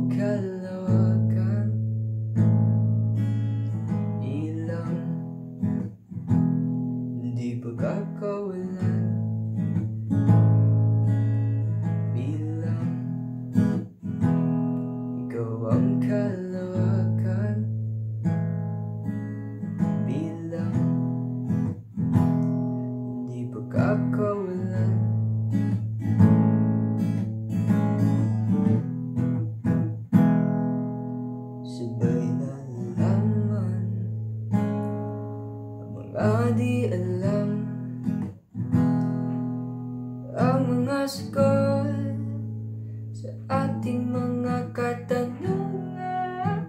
kalawakan, ilang hindi pagkakawalan, bilang ikaw ang kalawakan, bilang hindi pagkakawalan. Sabay na laman ang mga di alam, ang mga sagot sa ating mga katanungan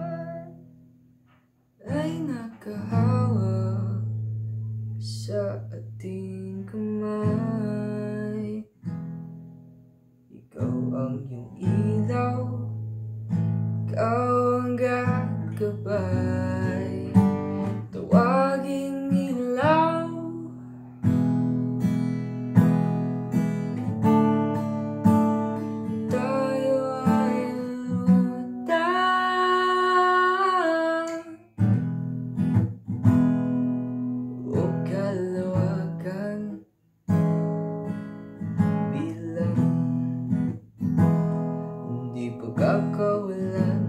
ay nakahawak sa ating kamay. Ikaw ang iyong ilaw, ikaw ang gagabay, tawaging ilaw. Tayo ay lutang, o kalawakan, bilang hindi pagkakawalan.